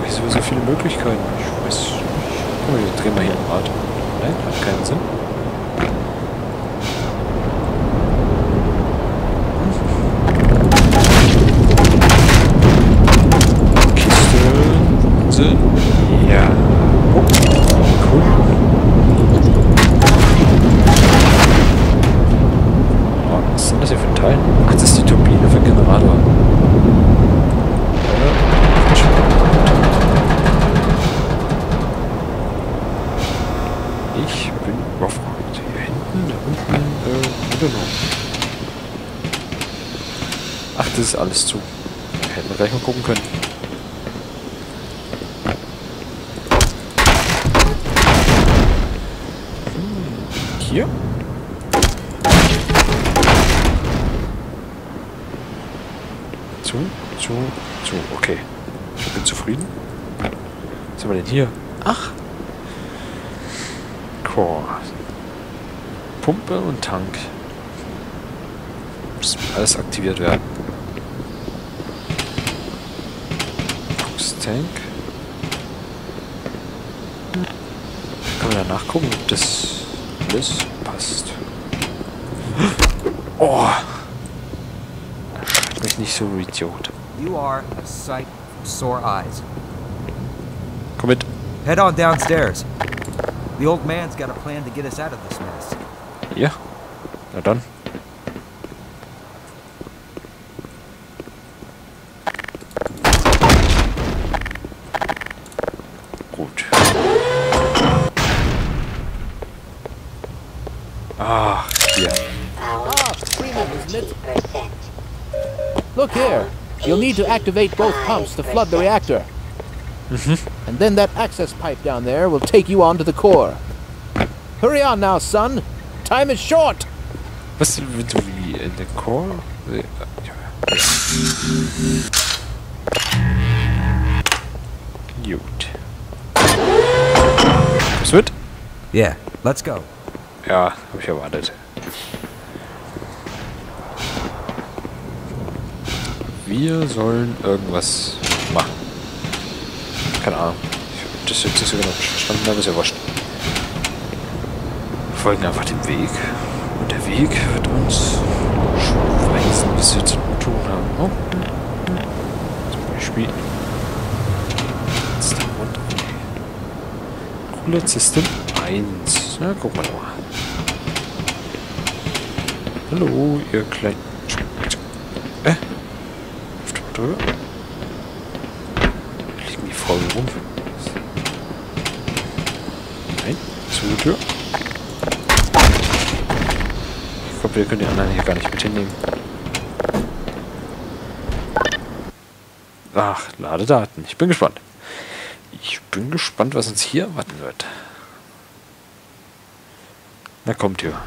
Wieso so viele Möglichkeiten? Ich weiß. Guck mal, wir drehen mal hier ein Rad. Nein, hat keinen Sinn. Kiste. Ja. Oh, cool. Oh, was ist denn das hier für ein Teil? Ach, das ist die Turbine für den Generator. Ich bin überfragt. Hier hinten, da unten, I don't know. Ach, das ist alles zu. Hätten wir gleich mal gucken können. Hier? Zu. Okay. Ich bin zufrieden. Was haben wir denn hier? Ach! Core. Pumpe und Tank. Muss alles aktiviert werden. Tank. Kann man da nachgucken, ob das alles passt. Oh! Schreck mich nicht so, Idiot. You are a sight for sore eyes. Komm mit. Head on downstairs. The old man's got a plan to get us out of this mess. Ja. Na dann. Gut. Ah, hier. Premium, isn't it? Look here. You'll need to activate both pumps to flood the reactor. And then that access pipe down there will take you onto the core. Hurry on now, son. Time is short. Was wie in der Core? Gut. Was wird? Yeah, let's go. Ja, hab ich erwartet. Wir sollen irgendwas machen. Keine Ahnung. Ich hab das jetzt nicht so genau verstanden, aber ist ja wurscht. Wir folgen einfach dem Weg. Und der Weg wird uns schon weisen, was wir zu tun haben. Oh. Zum Beispiel. Jetzt da runter. Roulette System 1. Na, guck mal mal. Hallo, ihr kleinen... Drüber. Liegen die voll rum. Nein, zur Tür. Ich glaube, wir können die anderen hier gar nicht mit hinnehmen. Ach, Ladedaten. Ich bin gespannt. Ich bin gespannt, was uns hier erwarten wird. Na, kommt ihr.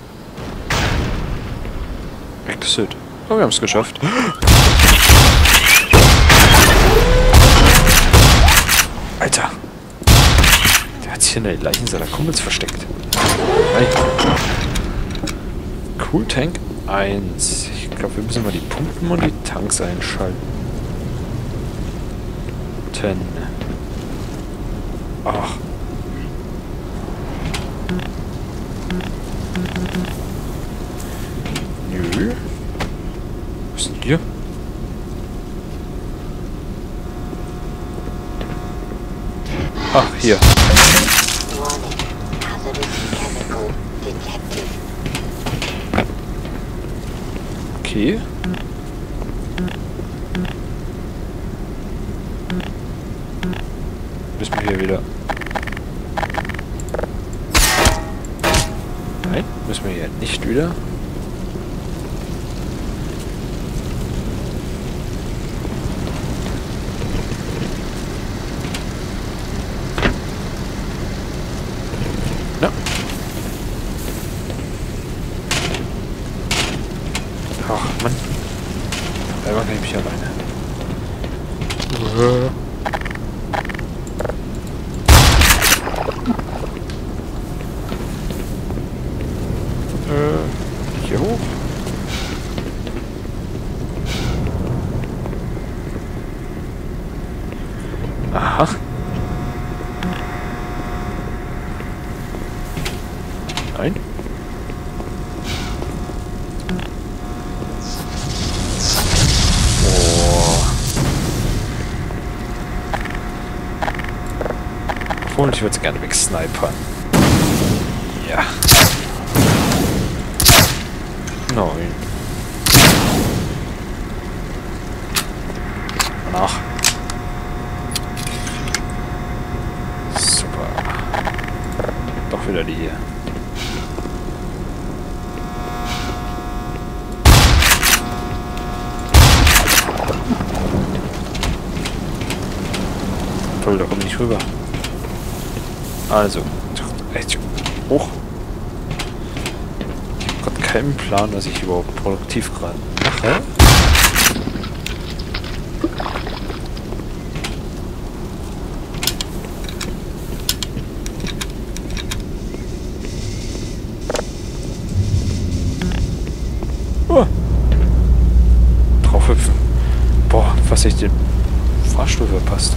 Exit. Oh, wir haben es geschafft. Alter! Der hat sich in der Leichen seiner Kumpels versteckt. Hey. Cool Tank 1. Ich glaube, wir müssen mal die Pumpen und die Tanks einschalten. Ach. Nö. Was ist denn hier? Ach, hier. Okay. Müssen wir hier wieder... Nein, müssen wir hier nicht wieder... Ach, Mann. Selber kann ich mich alleine. Hier hoch. Aha. Nein. Und ich würde es gerne wegsnipern. Ja. Nein. Nach. Super. Doch wieder die hier. Toll, da komme ich nicht rüber. Also, echt hoch. Ich habe gerade keinen Plan, was ich überhaupt produktiv gerade mache. Oh. Draufhüpfen. Boah, fast ich den Fahrstuhl verpasst.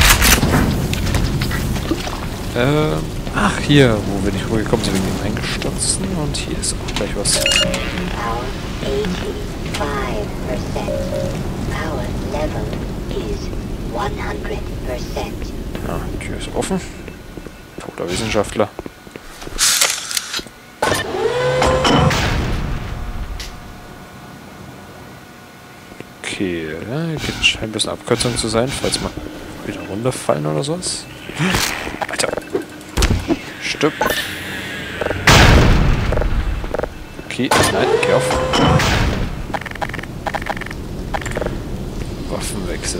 Ach, hier, wo wir nicht rübergekommen sind, wegen dem Eingestürzten. Und hier ist auch gleich was. Power 85%. Power level is 100%. Ja, die Tür ist offen. Toter Wissenschaftler. Okay, scheint ein bisschen Abkürzung zu sein, falls wir wieder runterfallen oder sowas. Alter. Stirb. Okay, nein, geh auf. Waffenwechsel.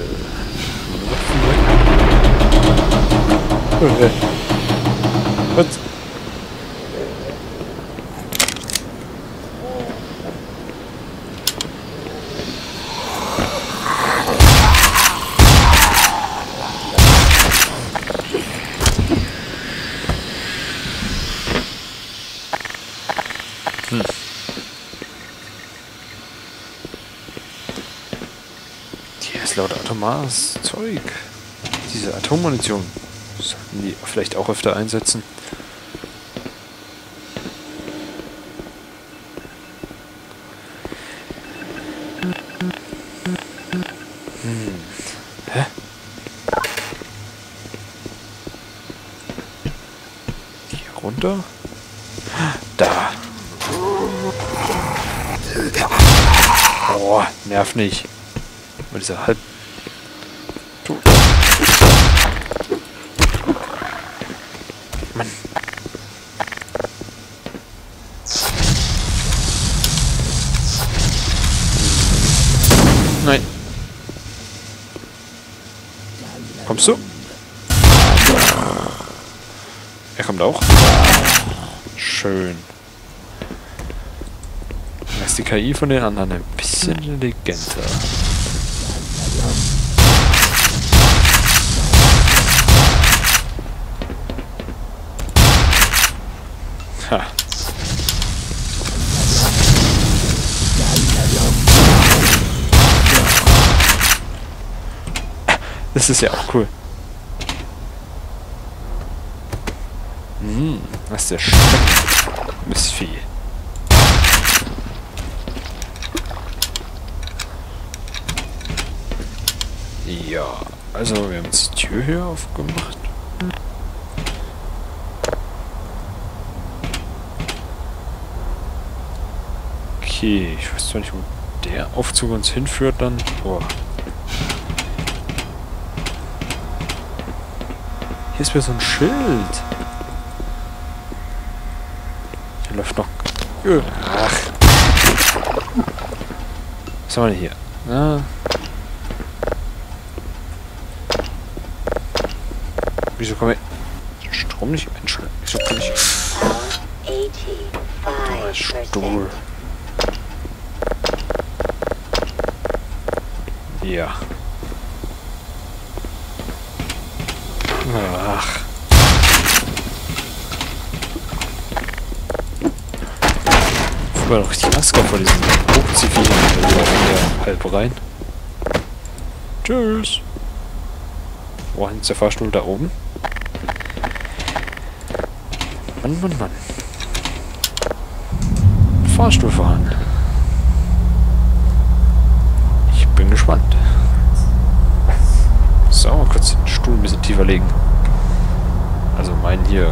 Waffenwechsel. Was? Hier ist lauter atomales Zeug. Diese Atommunition. Sollten die vielleicht auch öfter einsetzen. Hä? Hier runter? Da. Oh, nerv nicht. Mit dieser halb... Mann. Nein. Kommst du? Er kommt auch. Schön. Da ist die KI von den anderen ein bisschen intelligenter. Ha. Das ist ja auch cool. Was ist der Mistvieh. Ja, also wir haben jetzt die Tür hier aufgemacht. Okay, ich weiß zwar nicht, wo der Aufzug uns hinführt dann. Oh. Hier ist wieder so ein Schild. Hier läuft noch... Ach. Was haben wir denn hier? Ah. Wieso komme ich... Strom nicht einschalten? Wieso kann ich... Stuhl. Ja. Ach. Ich war doch die Maske vor diesem Hochzivilen. Wir laufen hier halb rein. Tschüss. Wohin ist der Fahrstuhl? Da oben? Mann, Mann, Mann. Fahrstuhl fahren. Ich bin gespannt. So, mal kurz den Stuhl ein bisschen tiefer legen. Also meinen hier.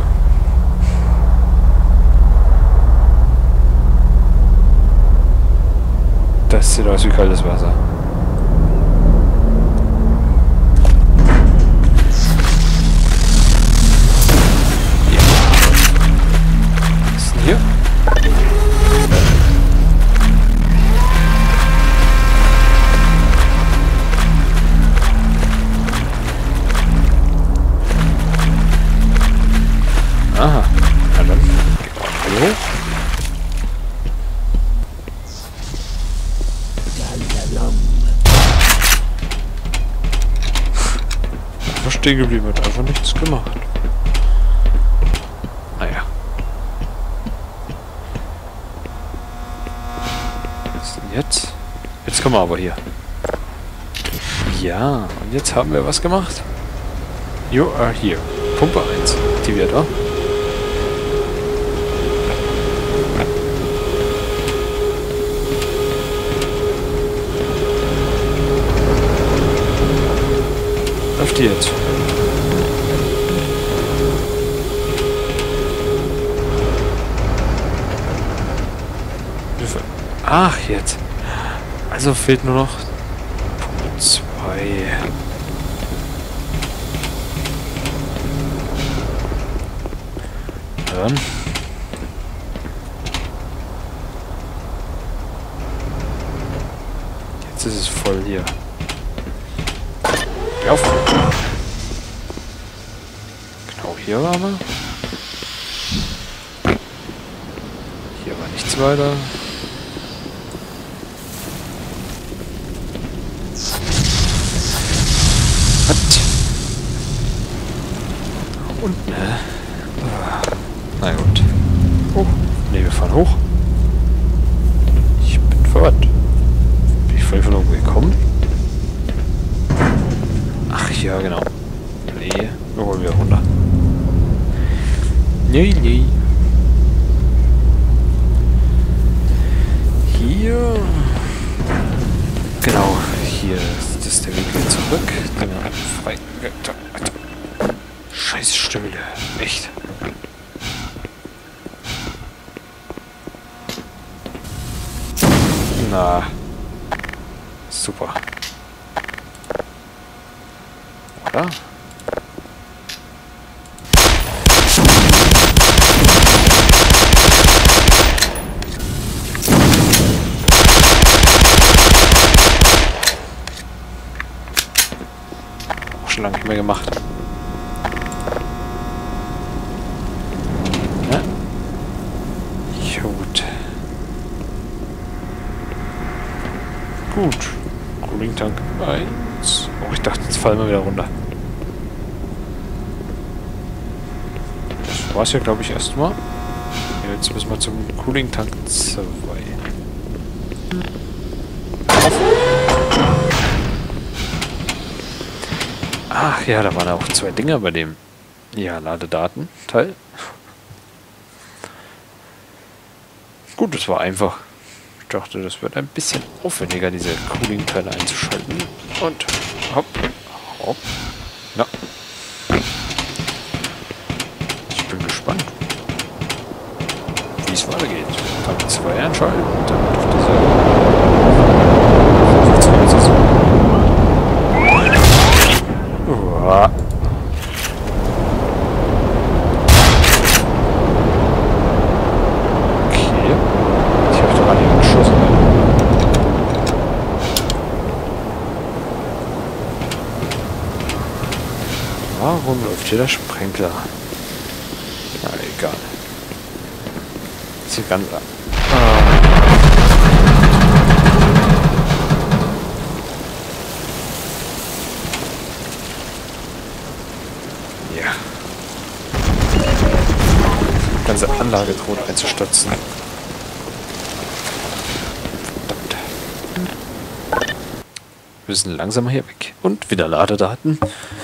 Das sieht aus wie kaltes Wasser. Ja. Was ist denn hier? Aha. Na dann. Gehen wir hoch. Einfach stehen geblieben, hat einfach nichts gemacht. Naja. Was ist denn jetzt? Jetzt kommen wir aber hier. Ja, und jetzt haben wir was gemacht. You are here. Pumpe 1. Aktiviert, oder? Läuft die jetzt? Ach, jetzt. Also fehlt nur noch Punkt 2. Dann. Jetzt ist es voll hier. Geh auf. Genau, hier waren wir. Hier war nichts weiter. Und na gut. Oh, ne, wir fahren hoch. Ich bin verwirrt. Bin ich voll von oben gekommen? Ach ja, genau. Nee, wir holen wieder runter. Nee, nee. Hier. Genau, hier ist das der Weg wieder zurück. Dann frei. Scheiß Stühle. Echt. Na. Super. Oder? Auch schon lange nicht mehr gemacht. Ja? Gut. Gut. Cooling Tank 1. Oh, ich dachte, jetzt fallen wir wieder runter. Das war's ja, glaube ich, erstmal. Jetzt müssen wir zum Cooling Tank 2. Ach ja, da waren auch 2 Dinger bei dem Ladedaten-Teil. Gut, das war einfach. Ich dachte, das wird ein bisschen aufwendiger, diese Cooling-Teile einzuschalten. Und hopp, hopp. Ja. Ich bin gespannt, wie es weitergeht. Tank 2 einschalten und dann auf diese... Uah. Warum läuft hier der Sprenkler? Na, egal. Ist hier ganz... Ja. Die ganze Anlage droht einzustürzen. Verdammt. Wir müssen langsamer hier weg. Und wieder Ladedaten.